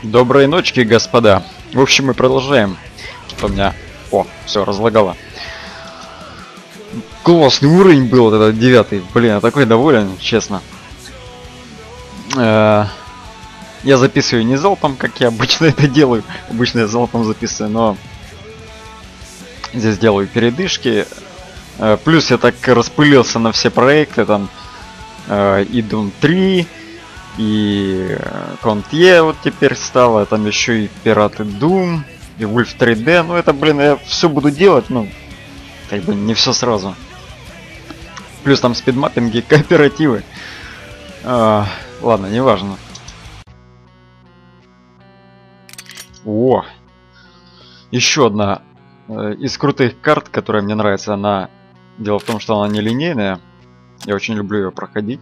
Доброй ночки, господа. В общем, мы продолжаем. Что у меня... О, все, разлагало. Классный уровень был вот этот 9. Блин, я такой доволен, честно. Я записываю не залпом, как я обычно это делаю. Обычно я залпом записываю, но... Здесь делаю передышки. Плюс я так распылился на все проекты, там... И Doom 3... И Контье вот теперь стало, там еще и Пираты Doom, и Wolf 3D. Ну это, блин, я все буду делать, ну, как бы не все сразу. Плюс там спидмаппинги, кооперативы. Ладно, неважно. О! Еще одна из крутых карт, которая мне нравится, она... Дело в том, что она нелинейная. Я очень люблю ее проходить.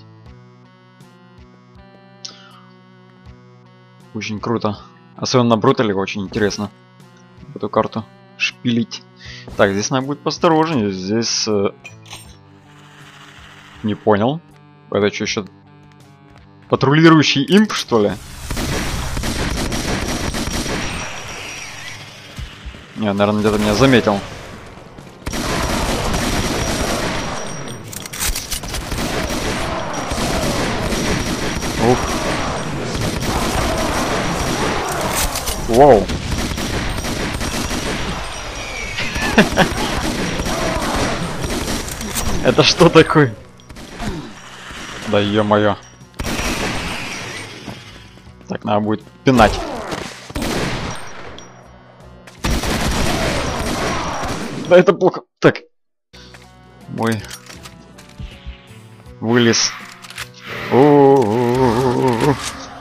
Очень круто. Особенно на Брутале очень интересно эту карту шпилить. Так, здесь надо будет поосторожнее. Здесь... Не понял. Это что, еще... Патрулирующий имп, что ли? Не, наверное, где-то меня заметил. Ух. Вау. Это что такое? Да ё-моё. Так, надо будет пинать. Да это плохо. Так. Мой. Вылез. О-о-о-о-о.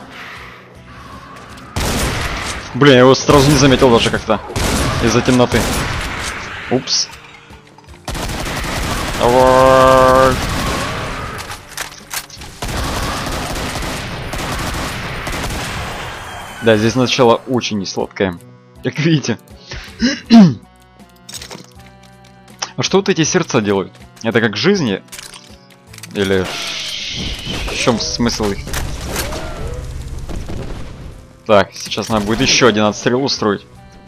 Блин, я его сразу не заметил даже как-то. Из-за темноты. Упс. Давай. Да, здесь начало очень несладкое. Как видите. А что вот эти сердца делают? Это как жизни? Или... В чем смысл их? Так, сейчас надо будет еще один отстрел устроить.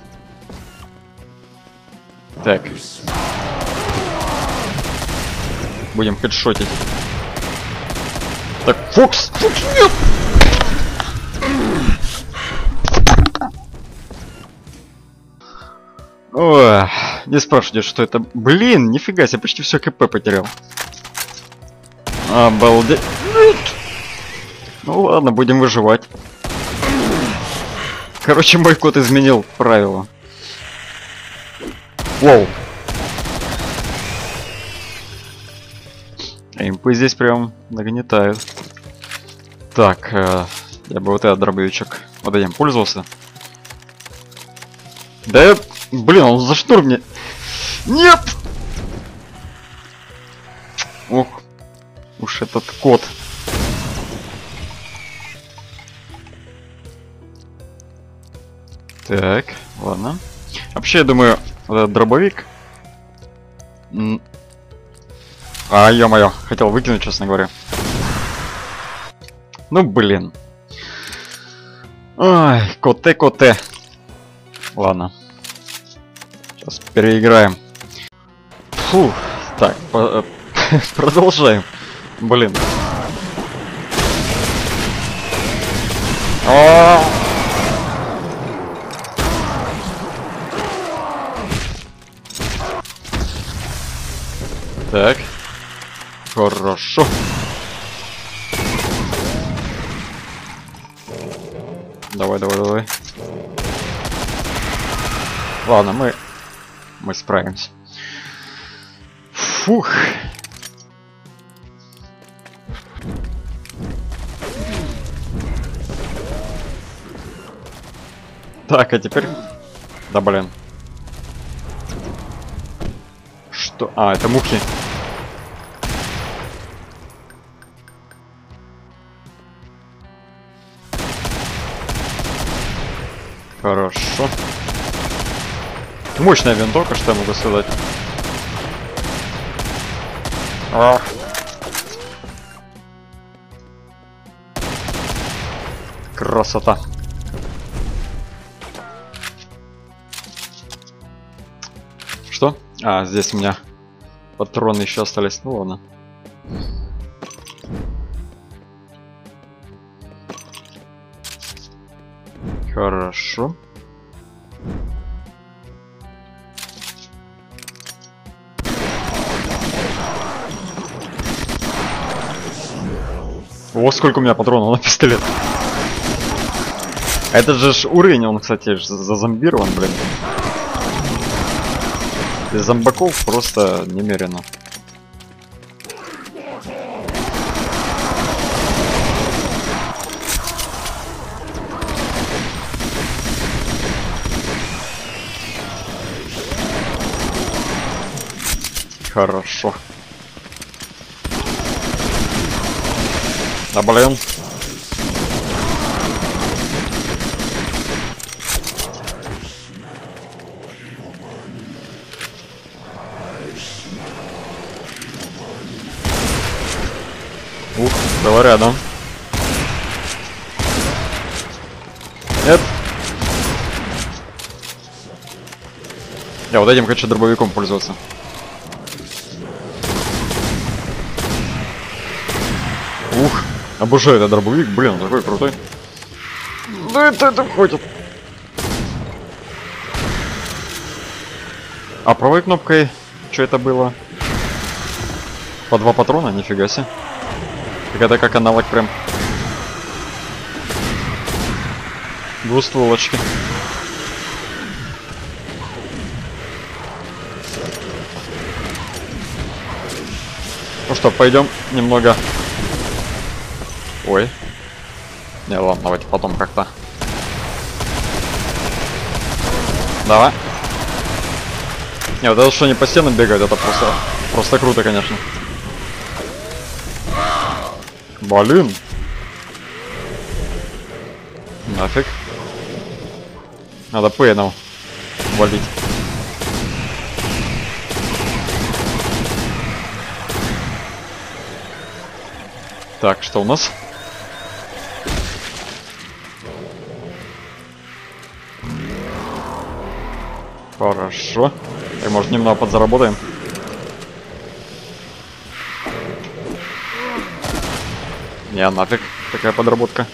Так. Будем хедшотить. Так, Фокс! Фокс, нет! Ой, не спрашивайте, что это. Блин, нифига себе, почти все КП потерял. Обалдеть. Ну ладно, будем выживать. Короче, мой кот изменил правила. Воу. Импы здесь прям нагнетают. Так, я бы вот этот дробовичок вот этим пользовался. Да, блин, он за шнур мне... Нет! Ох, уж этот кот. Так, ладно. Вообще, я думаю, вот этот дробовик... ё-моё, хотел выкинуть, честно говоря. Ну, блин. Ай, коте. Ладно. Сейчас переиграем. Фу. Так, продолжаем. Блин. Так. Хорошо. Давай. Ладно, мы справимся. Фух. Так, а теперь... Да, блин. Что? А, это мухи. Хорошо. Мощная винтовка, что я могу сказать. Красота. А, здесь у меня патроны еще остались. Ну ладно. Хорошо. О, сколько у меня патронов на пистолет. Этот же уровень, он, кстати, зазомбирован, блин. И зомбаков просто немерено. Хорошо. Да блин. Ух, давай рядом. Нет. Я вот этим хочу дробовиком пользоваться. Ух, обожаю этот дробовик, блин, такой крутой. Да это хватит. А правой кнопкой что это было? По 2 патрона? Нифига себе. Так это как аналог прям. Двустволочки. Ну что, пойдем немного. Ой. Не, ладно, давайте потом как-то. Давай. Не, вот это что они по стенам бегают, это просто круто, конечно. Блин. Нафиг. Надо пеном валить. Так, что у нас? Хорошо. Так, может, немного подзаработаем. Не, нафиг. Такая подработка.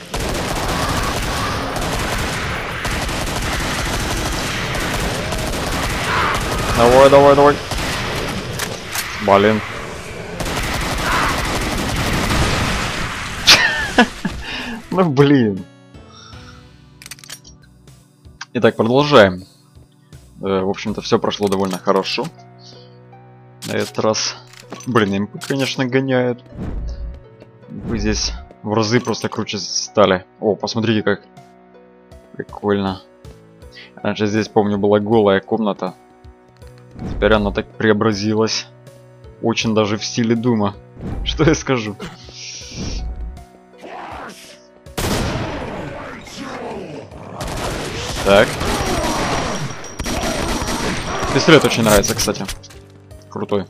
Давай, давай, давай. Блин. Ну, блин. Итак, продолжаем. В общем-то, все прошло довольно хорошо. На этот раз. Блин, импы, конечно, гоняют. Вы здесь в разы просто круче стали. О, посмотрите, как прикольно. Раньше здесь, помню, была голая комната. Теперь она так преобразилась. Очень даже в стиле Дума. Что я скажу? Так. Пистолет очень нравится, кстати. Крутой.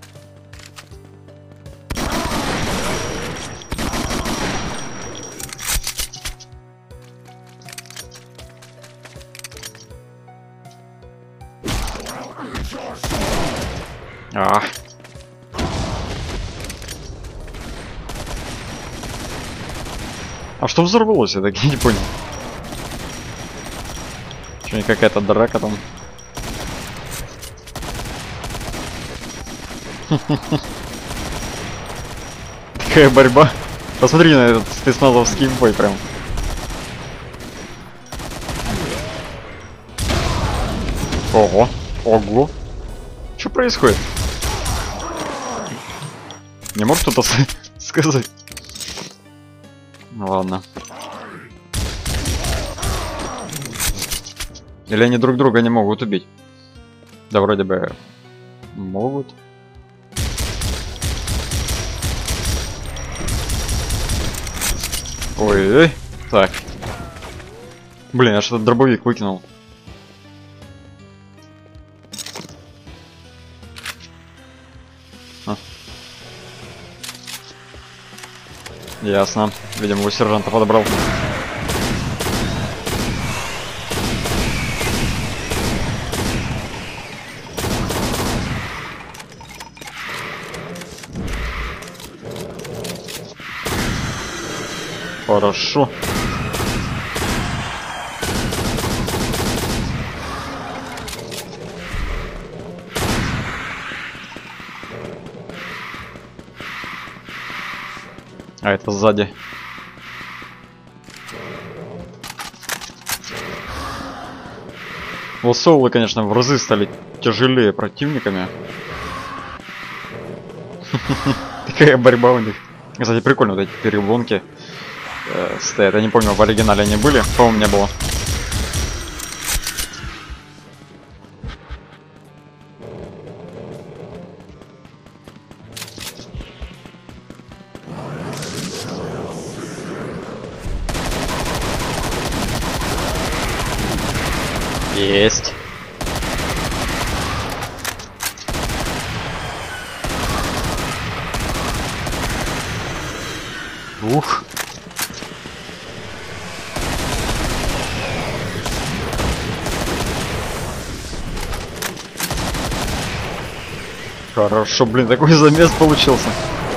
А что взорвалось? Я так и не понял. Что, какая-то драка там? Какая борьба. Посмотри на этот спецназовский бой прям. Ого. Ого. Что происходит? Не может кто-то сказать? Ну ладно. Или они друг друга не могут убить? Да вроде бы могут. Ой-ой. Так. Блин, я что-то дробовик выкинул. Ясно. Видимо, у сержанта подобрал. Хорошо. А это сзади. Лосоулы, конечно, в разы стали тяжелее противниками. Такая борьба у них. Кстати, прикольно вот эти перегонки стоят. Я не помню, в оригинале они были. По-моему, не было. Есть. Ух. Хорошо, блин, такой замес получился.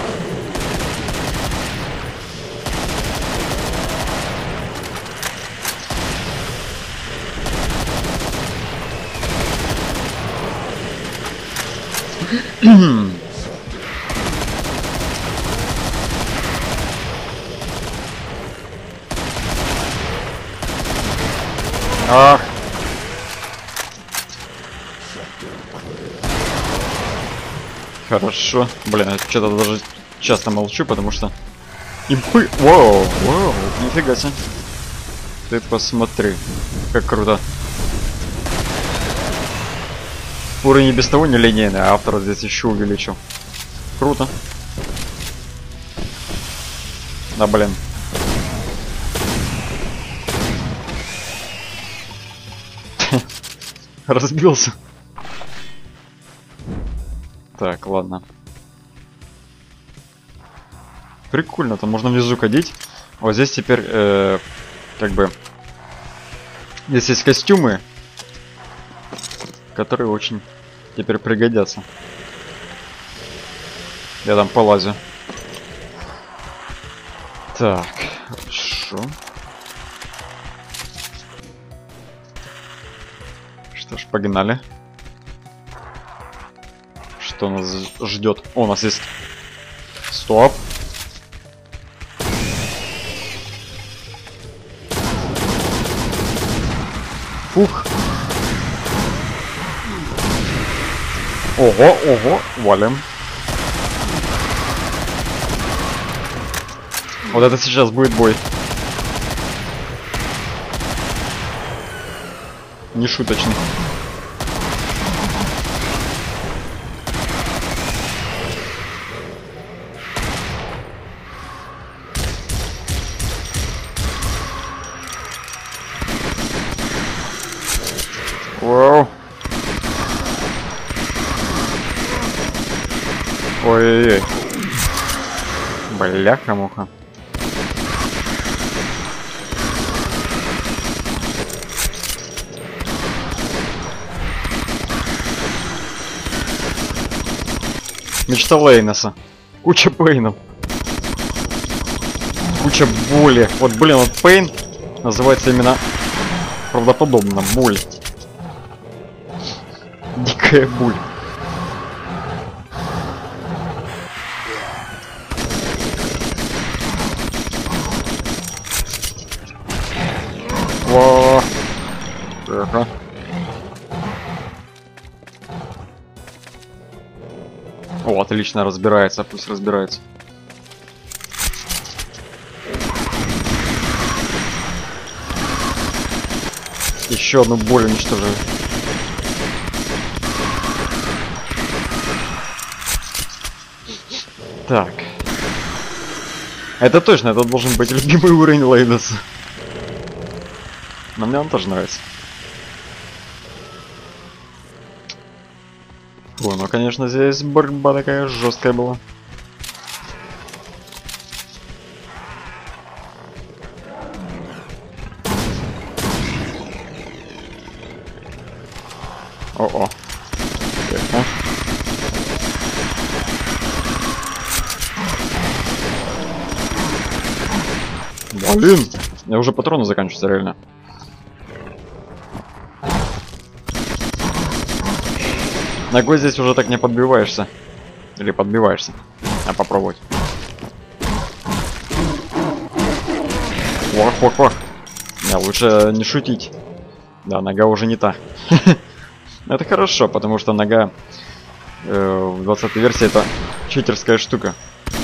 Ах. Хорошо. Блин, я что-то даже часто молчу, потому что... Импы... Воу, воу, нифига себе. Ты посмотри, как круто. Уровень и без того не линейный, а автор здесь еще увеличил. Круто. Да, блин. Разбился. Так, ладно. Прикольно, там можно внизу ходить. Вот здесь теперь, как бы, здесь есть костюмы, которые очень теперь пригодятся. Я там полазю. Так, хорошо. Что ж, погнали. Что нас ждет? О, у нас есть... Стоп. Фух. Ого, ого, валим. Вот это сейчас будет бой. Не шуточный. Вау. Ой-ой-ой. Бляха-муха. Мечта Лейнеса. Куча пейнов. Куча боли. Вот, блин, вот пейн называется именно правдоподобно. Боль. Дикая боль. Во. Ага. О, отлично, разбирается, пусть разбирается. Еще одну боль уничтожаю. Так. Это точно, это должен быть любимый уровень Лейнеса. Но мне он тоже нравится. О, ну конечно здесь борьба такая жесткая была. О-о. Тихо. Блин, я уже патроны заканчиваются реально. Ногой здесь уже так не подбиваешься. Или подбиваешься. А попробовать. Вах. Не, лучше не шутить. Да, нога уже не та. Это хорошо, потому что нога в 20-й версии это читерская штука.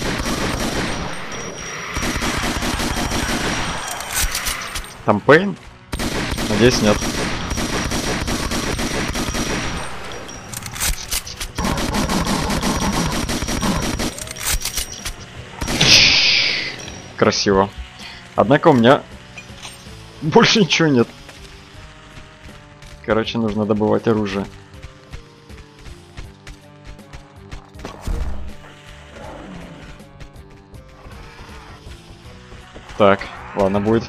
Там Пейн? Надеюсь, нет. Красиво. Однако у меня больше ничего нет. Короче, нужно добывать оружие. Так, ладно, будет.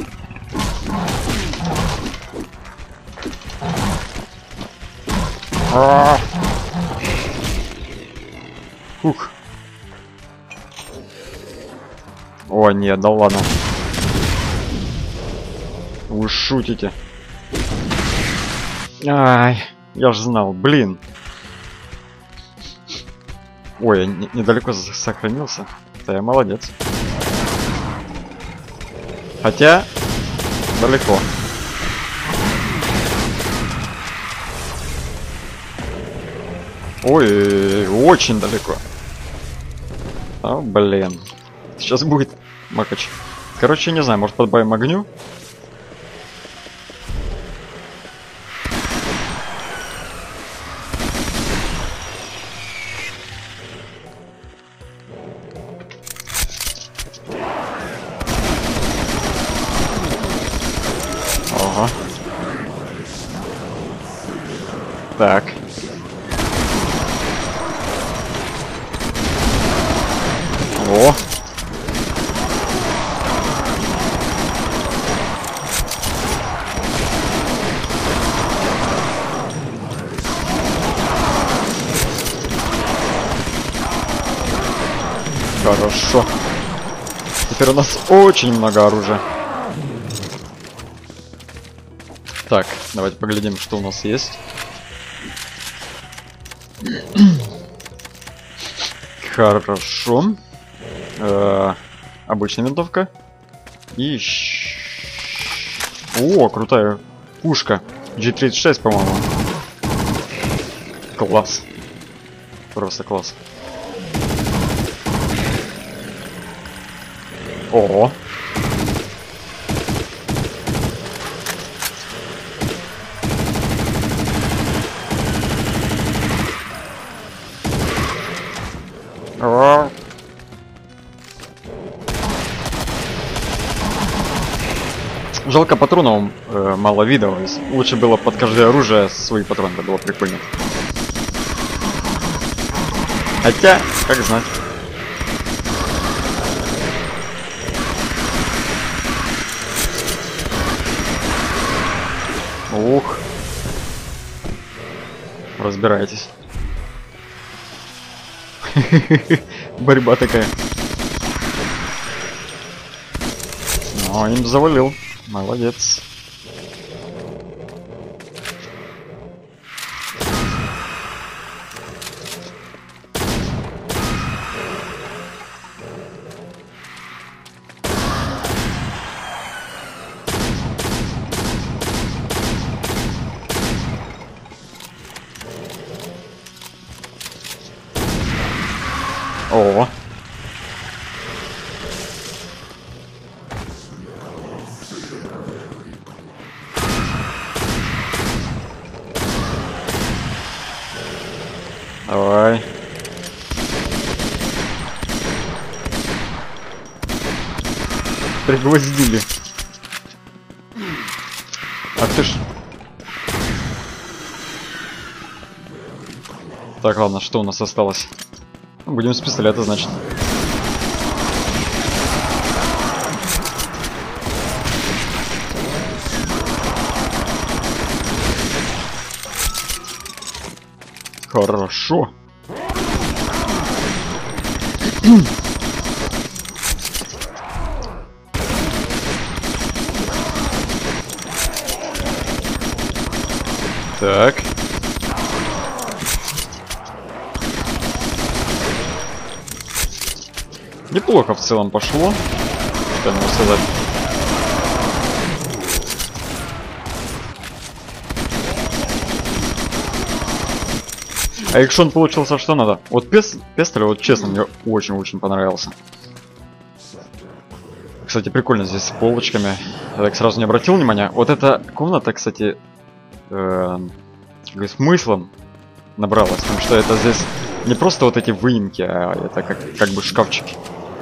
Ух. О, нет, да ладно. Вы шутите. Ай, я ж знал, блин. Ой, я недалеко сохранился. Да я молодец. Хотя, далеко. Ой, очень далеко. О, блин. Сейчас будет макач. Короче, не знаю, может подбавим огню? Ага. Так. О. Хорошо. Теперь у нас очень много оружия. Так, давайте поглядим, что у нас есть. Хорошо. Обычная винтовка. И... О, крутая пушка. G36, по-моему. Класс. Просто класс. Ого. Жалко патронов мало видов. Лучше было под каждое оружие свои патроны, это было прикольно. Хотя, как знать. Ух. Разбирайтесь. Борьба такая. Ну, им завалил. Молодец. О. Давай. Пригвоздили. Ах ты ж. Так, ладно, что у нас осталось? Будем с пистолета, значит. Хорошо. Так. Неплохо в целом пошло. Что я могу сказать. А экшон получился что надо. Вот Пестель, вот честно, мне очень-очень понравился. Кстати, прикольно здесь с полочками. Я так сразу не обратил внимания. Вот эта комната, кстати, смыслом набралась. Потому что это здесь не просто вот эти выемки, а это как бы шкафчики.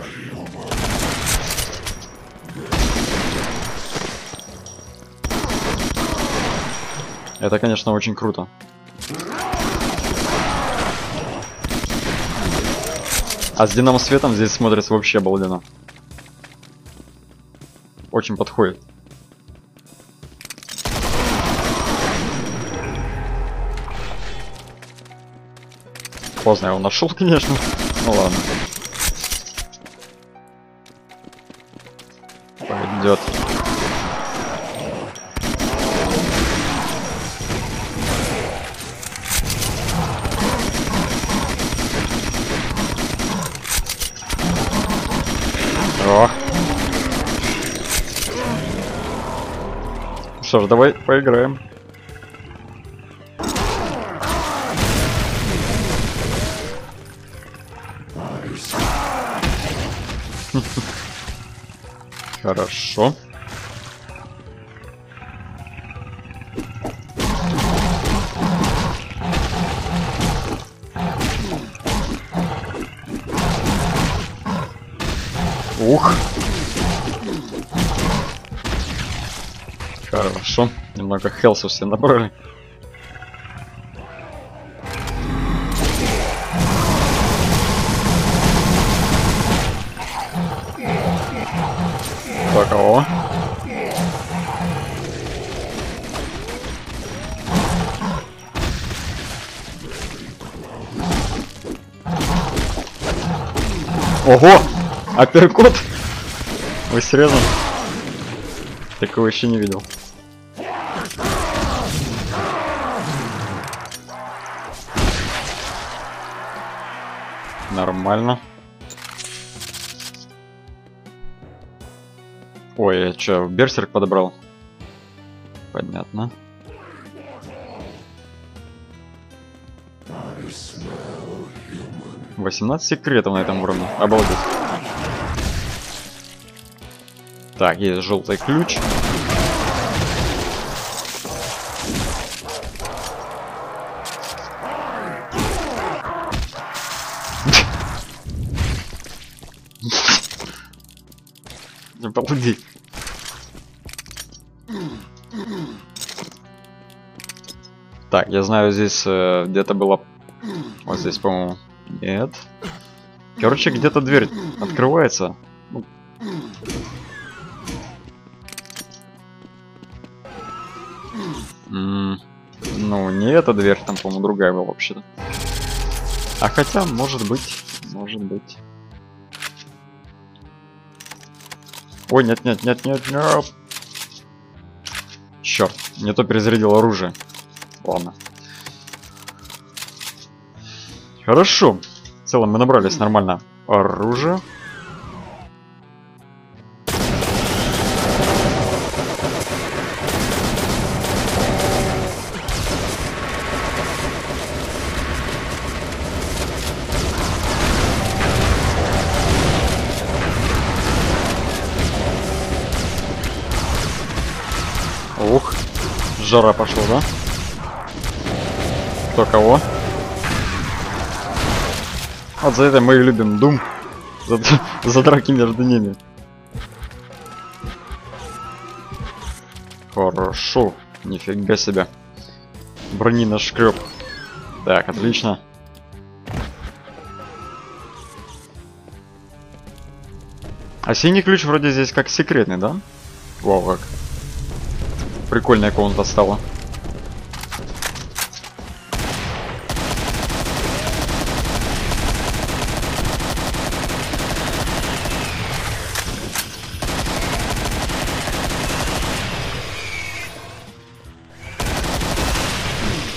Это, конечно, очень круто. А с динамо светом здесь смотрится вообще обалденно. Очень подходит. Поздно я его нашел, конечно. Ну ладно. Пойдет. О. Что ж, давай поиграем. Хорошо. Ух. Хорошо. Немного хелсов все набрали. Так, о. Ого! Апперкот! Вы серьезно? Такого еще не видел. Нормально. Ой, я чё, берсерк подобрал? Понятно. — 18 секретов на этом уровне. Обалдеть. Так, есть желтый ключ. Обалдеть. Так, я знаю, здесь где-то было... Вот здесь, по-моему... Нет. Короче, где-то дверь открывается. Ну, не эта дверь, там, по-моему, другая была вообще-то. А хотя, может быть. Может быть. Ой, нет, нет, нет, нет, нет. Черт, не то перезарядил оружие. Ладно. Хорошо. В целом мы набрались нормально оружие. Ух, жара пошла, да? Кто кого? Вот за это мы и любим Doom. За драки между ними. Хорошо. Нифига себе. Брони нашкреб. Так, отлично. А синий ключ вроде здесь как секретный, да? Вау, как. Прикольная комната стала.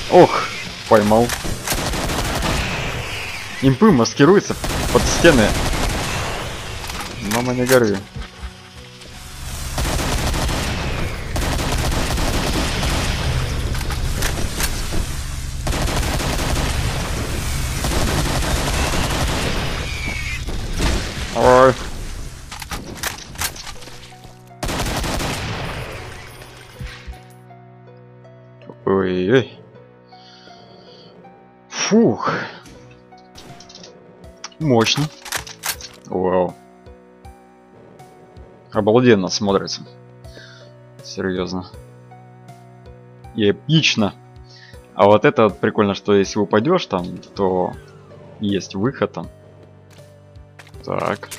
Ох, поймал. Импы маскируется под стены. Мама, не горюй. Ой. Ой-ой. Фух. Мощно. Вау. Обалденно смотрится. Серьезно. И эпично. А вот это вот прикольно, что если упадешь там, то есть выход там. Так.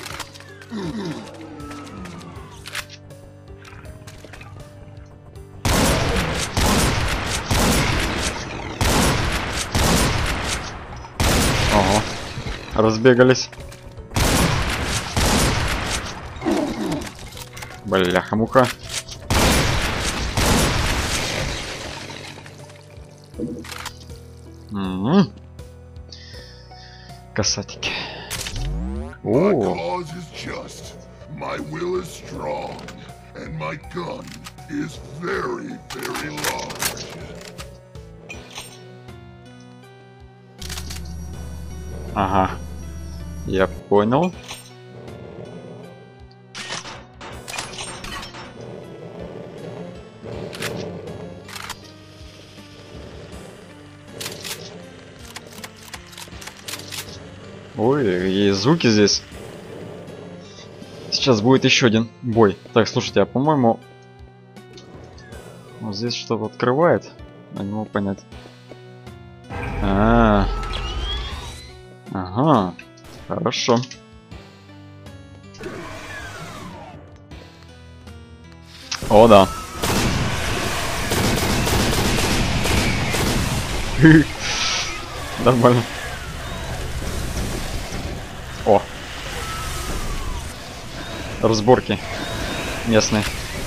Ого. Разбегались. Бляха-муха. Касатики. О. Ага. Я понял. Ой, и звуки здесь. Сейчас будет еще один бой. Так, слушайте, а по-моему, вот здесь что-то открывает. Я не могу понять. Ага. Хорошо. О, да. Нормально. О. Разборки местные.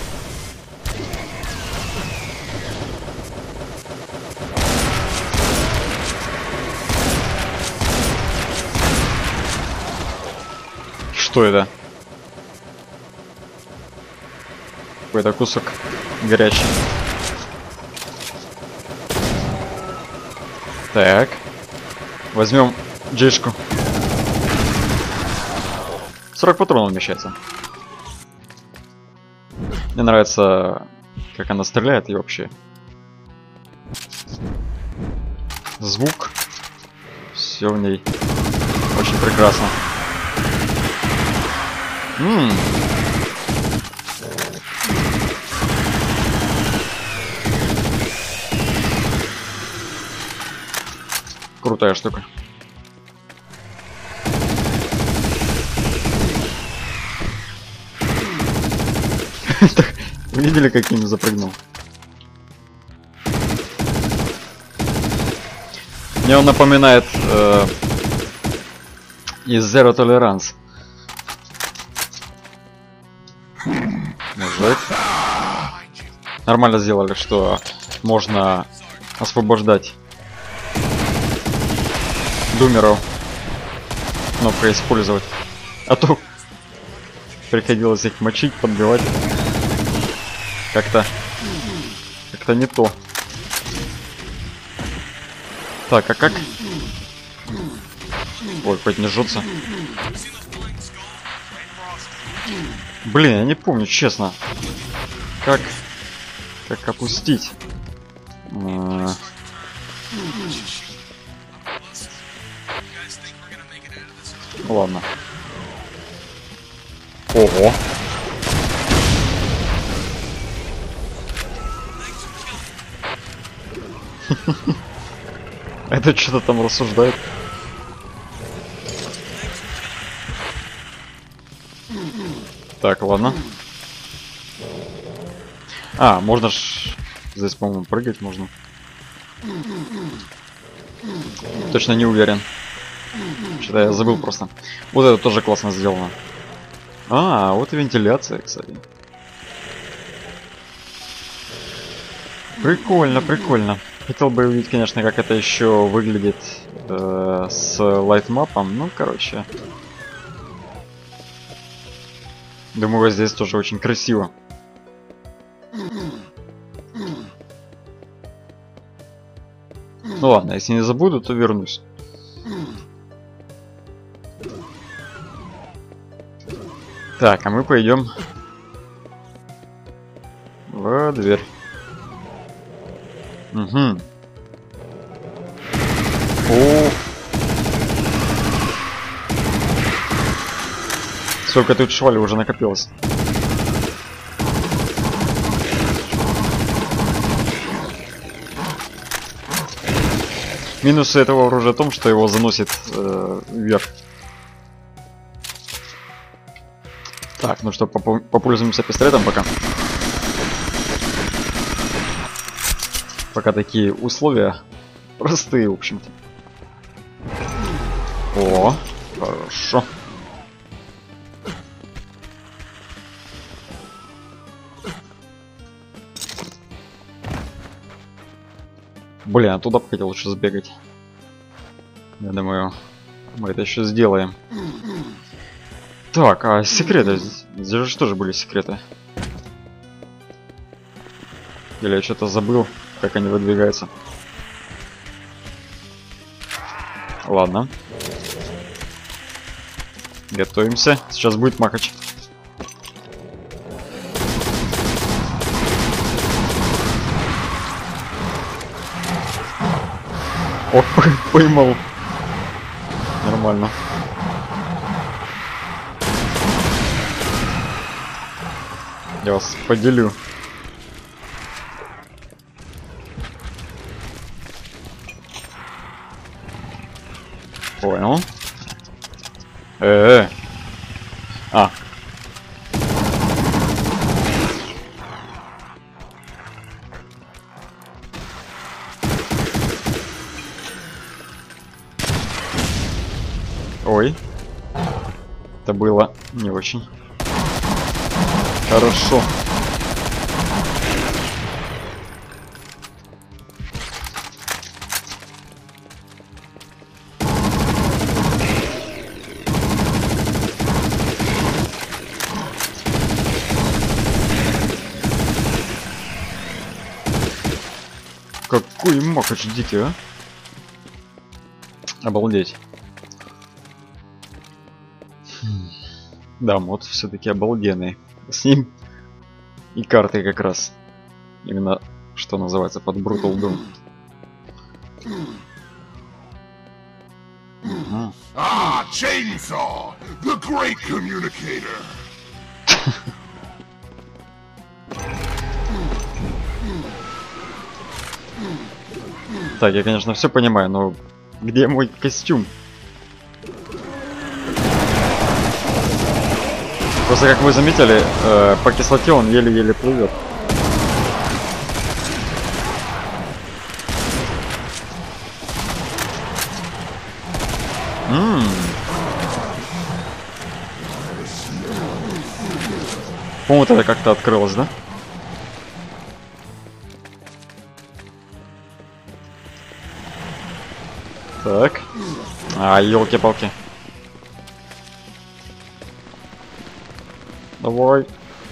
Что это? Какой-то кусок горячий. Так. Возьмем джишку. 40 патронов вмещается. Мне нравится, как она стреляет и вообще. Звук. Все в ней очень прекрасно. Крутая штука. Видели, каким запрыгнул? Мне он напоминает из Zero Tolerance. Мужик. Нормально сделали, что можно освобождать думеров кнопкой использовать. А то приходилось их мочить, подбивать. Как-то не то. Так, а как? Ой, хоть не жжется. Блин, я не помню, честно. Как опустить? Ладно. Ого. Это что-то там рассуждает. Так, ладно. А, можно ж... Здесь, по-моему, прыгать можно. Точно не уверен. Что-то я забыл просто. Вот это тоже классно сделано. А, вот и вентиляция, кстати. Прикольно, прикольно. хотел бы увидеть, конечно, как это еще выглядит с лайтмапом. Ну, короче. Думаю, здесь тоже очень красиво. Ну ладно, если не забуду, то вернусь. Так, а мы пойдем в дверь. Угу. О. Сколько тут швали уже накопилось. Минусы этого оружия в том, что его заносит вверх. Так, ну что, попользуемся пистолетом пока. Пока такие условия простые, в общем-то. О, хорошо. Блин, оттуда бы хотел лучше сбегать. Я думаю, мы это еще сделаем. Так, а секреты? Здесь же тоже были секреты. Или я что-то забыл, как они выдвигаются. Ладно. Готовимся. Сейчас будет махач. О, поймал. Нормально. Я вас поделю. Понял. А. Ой. Это было не очень хорошо. Какой махач дикий, а? Обалдеть. Да, мод все-таки обалденный. С ним и карты как раз. Именно, что называется, под Brutal Doom. Ah, Chainsaw, the great communicator. Так, я, конечно, все понимаю, но где мой костюм? Просто, как вы заметили, по кислоте он еле-еле плывет. По-моему, это как-то открылось, да? Так. А, елки-палки. Давай.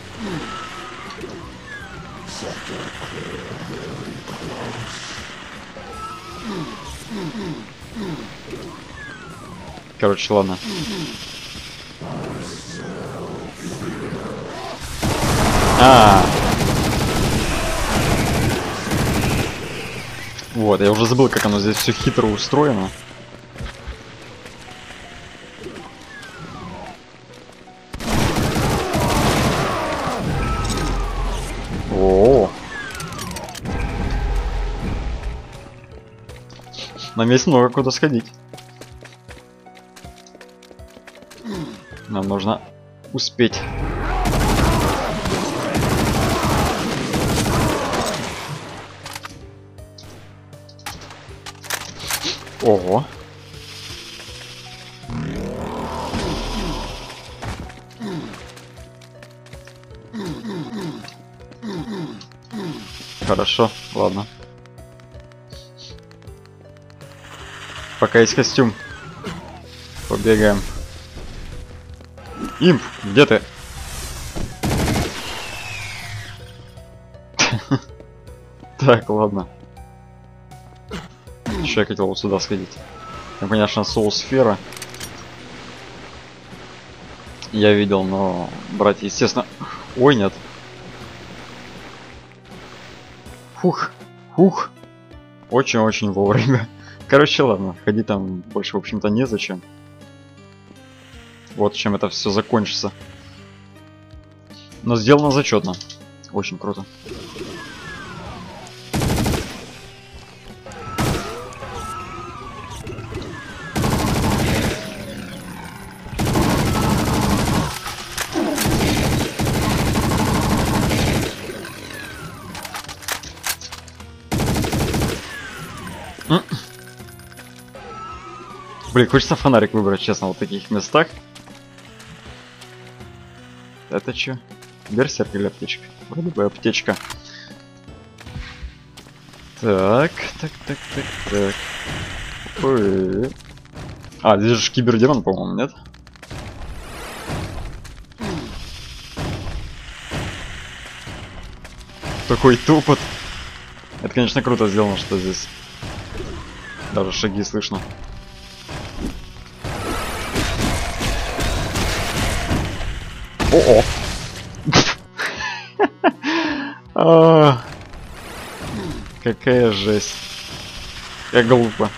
Короче, ладно. Вот, я уже забыл, как оно здесь все хитро устроено. О, нам есть много куда сходить. Нам нужно успеть. Ого. Хорошо, ладно. Пока есть костюм. Побегаем. Имп, где ты? Так, ладно. Еще я хотел вот сюда сходить. Там, конечно, соус-сфера. Я видел, но брать, естественно... Ой, нет. Фух, фух. Очень-очень вовремя. Короче, ладно, ходить там больше, в общем-то, незачем. Вот чем это все закончится. Но сделано зачетно. Очень круто. Блин, хочется фонарик выбрать, честно, вот в таких местах. Это чё? Берсерк или аптечка? Вроде бы аптечка. Так. Ой. А, здесь же кибердемон, по-моему, нет? Такой тупот. Это, конечно, круто сделано, что здесь даже шаги слышно. О-о! Какая жесть. Как глупо.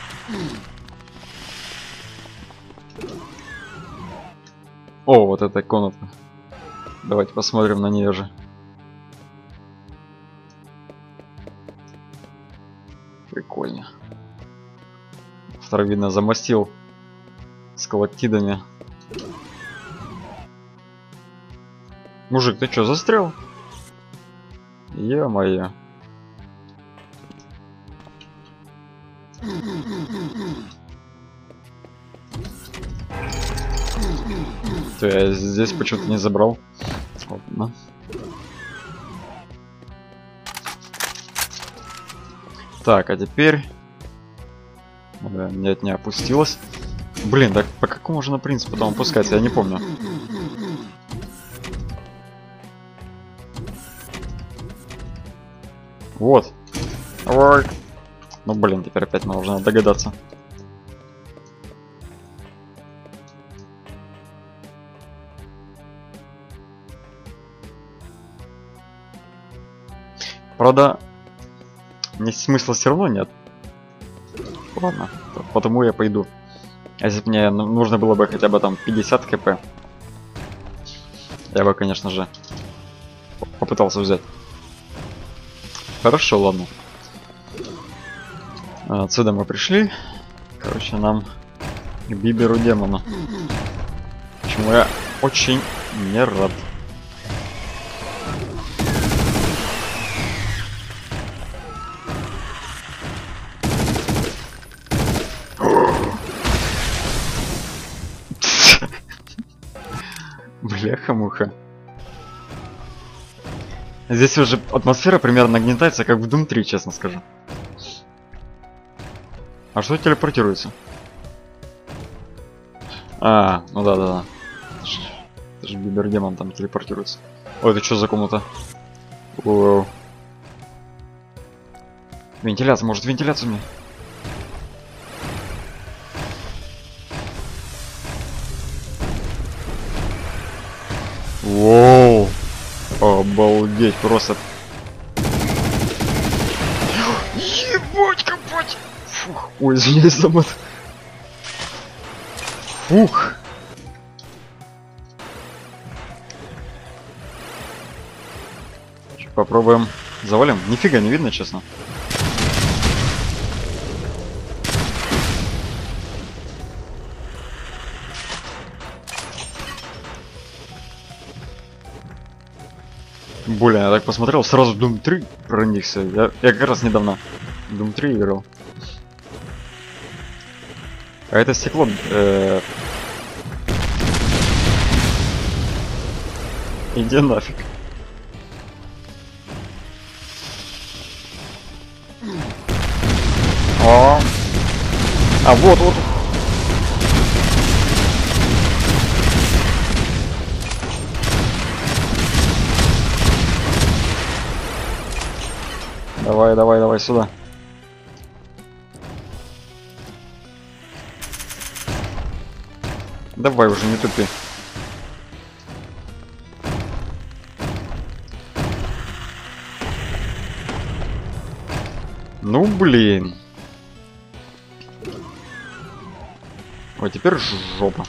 О, вот эта комната. Давайте посмотрим на нее же. Прикольно. Второй, видно, замостил скалактидами. Мужик, ты чё, застрял? Е-мое. То я здесь почему-то не забрал. Ладно. Так, а теперь... Нет, не опустилась. Блин, так по какому же на принципу там опускается, я не помню. Вот. Ой. Ну блин, теперь опять нужно догадаться. Правда, не смысла все равно нет. Ладно, потому я пойду. А если бы мне нужно было бы хотя бы там 50 кп, я бы, конечно же, попытался взять. Хорошо, ладно. Отсюда мы пришли. Короче, нам к Биберу демону. Чему я очень не рад. Бляха-муха. Здесь уже атмосфера примерно нагнетается, как в Doom 3, честно скажу. А что телепортируется? А, ну да. Это же Бибердемон там телепортируется. Ой, это что за комната? Оу. Вентиляция, может вентиляцию мне? Воу! Обалдеть, просто. Ебать, копать! Фух, ой, извиняюсь за мат. Фух! Попробуем. Завалим. Нифига не видно, честно. Блин, я так посмотрел, сразу Doom 3 проникся. Я как раз недавно Doom 3 играл. А это стекло... Иди нафиг. О! А вот, вот. Давай, давай, давай сюда. Давай уже, не тупи. Ну блин. Вот теперь жопа.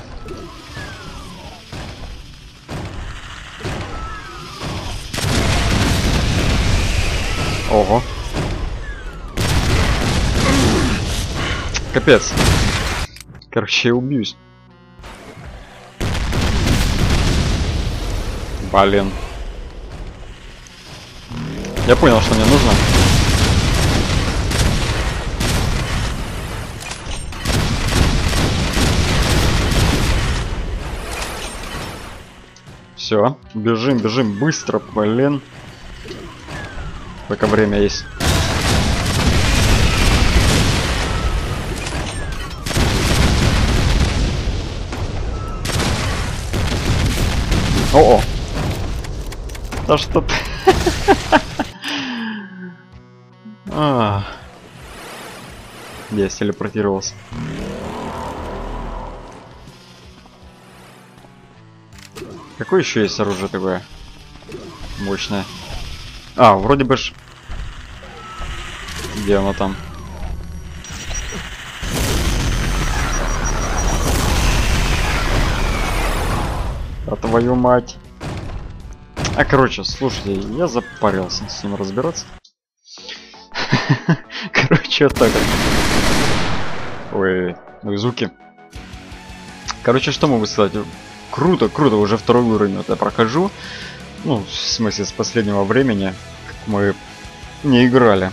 Ого. Капец. Короче, я убьюсь. Блин. Я понял, что мне нужно. Все, бежим, бежим быстро, блин. Пока время есть. О-о! Да что ты? Я телепортировался. Какое еще есть оружие такое мощное? А, вроде бы ж... Где оно там? А твою мать. А, короче, слушайте, я запарился с ним разбираться. Короче, вот так вот. Ой, ну и звуки. Короче, что могу сказать? Круто, круто, уже второй уровень вот я прохожу. Ну, в смысле, с последнего времени, как мы не играли.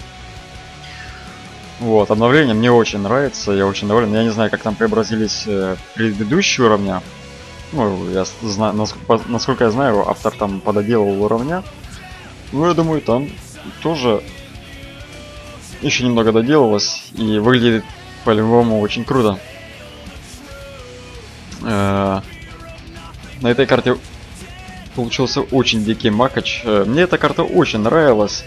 Вот, обновление мне очень нравится, я очень доволен. Я не знаю, как там преобразились предыдущие уровня. Ну, я знаю, насколько я знаю, автор там пододелал уровня. Ну, я думаю, там тоже еще немного доделалось и выглядит по-любому очень круто. На этой карте получился очень дикий макач. Мне эта карта очень нравилась.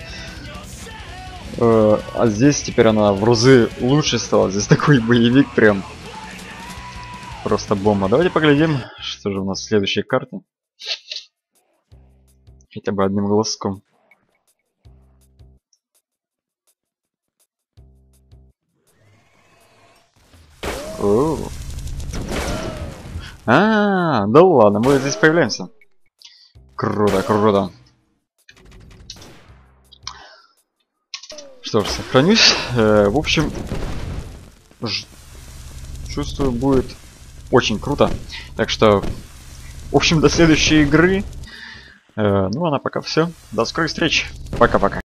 А здесь теперь она в разы лучше стала. Здесь такой боевик прям. Просто бомба. Давайте поглядим, что же у нас в следующей карте. Хотя бы одним глазком. Да ладно, мы здесь появляемся. Круто, круто. Что ж, сохранюсь. В общем, чувствую, будет очень круто. Так что, в общем, до следующей игры. Ну, а на пока все. До скорых встреч. Пока-пока.